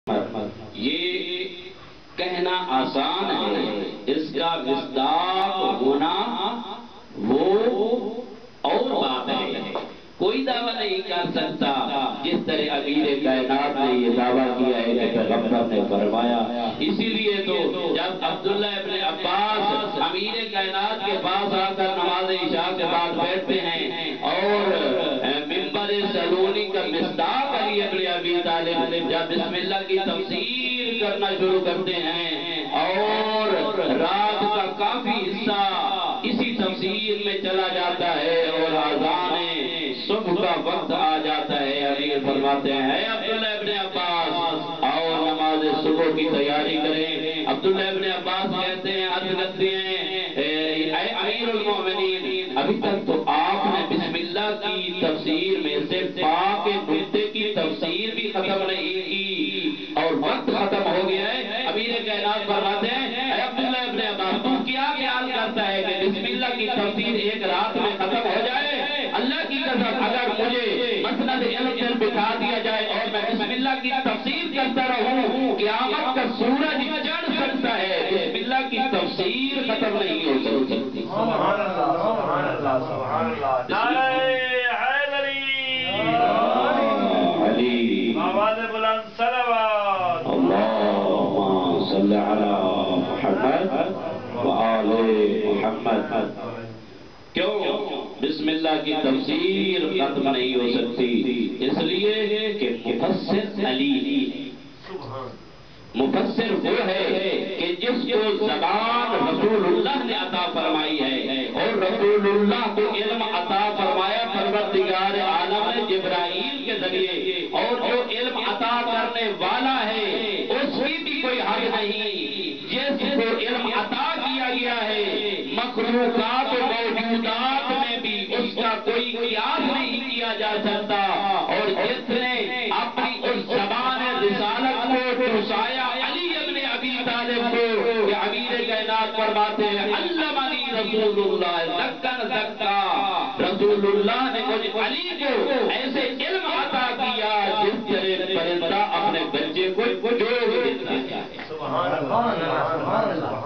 یہ کہنا آسان ہے، اس کا مصداق ہونا وہ اور بات ہے۔ کوئی دعویٰ نہیں کر سکتا جس طرح امیر کائنات نے یہ دعویٰ کیا ہے کہ پیغمبر نے فرمایا۔ اسی لیے تو جب عبداللہ ابن عباس امیر کائنات کے پاس آ کر نماز عشاء کے بعد بیٹھتے ہیں اور منبر سلونی کا مصداق علی ابن ابی طالب جب بسم اللہ کی تفسیر کرنا شروع کرتے ہیں اور رات کا کافی حصہ اسی تفسیر میں چلا جاتا ہے اور اذان صبح کا وقت آ جاتا ہے، امیر فرماتے ہیں اے عبداللہ ابن عباس آؤ نماز صبح کی تیاری کریں۔ عبداللہ ابن عباس کہتے ہیں عرض کرتے ہیں اے امیر المومنین، ابھی تک تو آپ نے بسم اللہ کی تفسیر میں سے پاک نقطے کی تفسیر بھی ختم نہیں کی اور وقت ختم ہو گیا ہے۔ امیر کائنات فرماتے ہیں اے عبداللہ ابن عباس، تو کیا خیال کرتا ہے کہ بسم اللہ کی تفسیر ایک رات میں ختم ہو جائے؟ اللہ کی قسم اگر مجھے مسند علم بٹھا دیا جائے اور میں بسم اللہ کی تفسیر کرتا رہوں، قیامت کا سورج چڑھ سکتا ہے، بسم اللہ کی تفسیر ختم نہیں ہو سکتی۔ سبحان اللہ سبحان اللہ سبحان اللہ۔ نعرہ حیدری، علی، آواز بلند صلوات۔ اللہم صلی علی محمد وآل محمد۔ کیوں بسم اللہ کی تفسیر ختم نہیں ہو سکتی؟ اس لیے کہ مفسر علی، مفسر وہ ہے کہ جس کو زبان رسول اللہ نے عطا فرمائی ہے اور رسول اللہ کو علم عطا فرمایا پروردگار عالم نے جبرائیل کے ذریعے، اور جو علم عطا کرنے والا ہے اس کی بھی کوئی حد نہیں۔ جس کو علم عطا کیا گیا ہے مخلوقات و موجودات میں بھی اس کا کوئی قیاس نہیں کیا جا سکتا، اور جس نے اپنی اس زبان رسالت کو ٹھسایا علی ابن ابی طالب کو، کہ امیر کائنات فرماتے ہیں علمنی رسول اللہ زکن زکا، رسول اللہ نے مجھے علی کو ایسے علم عطا کیا جس طرح پرندہ اپنے بچے کو جو دیتا ہے۔ سبحان اللہ سبحان اللہ۔